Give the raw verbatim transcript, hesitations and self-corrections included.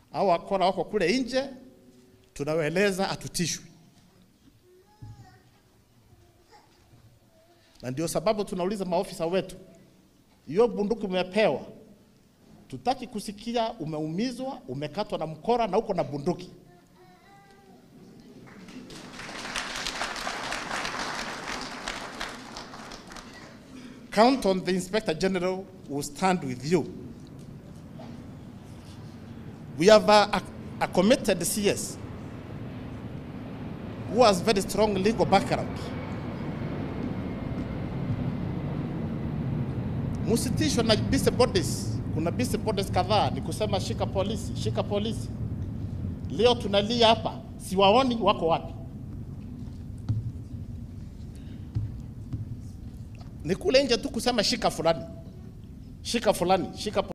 au wakora wako kule nje, tunawaeleza atutishwe. Na ndio sababu tunauliza maofisa wetu, hiyo bunduki umepewa, tutaki kusikia umeumizwa, umekatwa na mkora na uko na bunduki. Count on the Inspector General who will stand with you. We have a, a, a committed C S who has very strong legal background. Musitishwe na busy bodies. Kuna busy bodies kadhaa ni kusema shika polisi, shika polisi. Leo tunalia hapa, siwaoni wako wapi? Ni kule nje tu kusema shika fulani, shika fulani, shika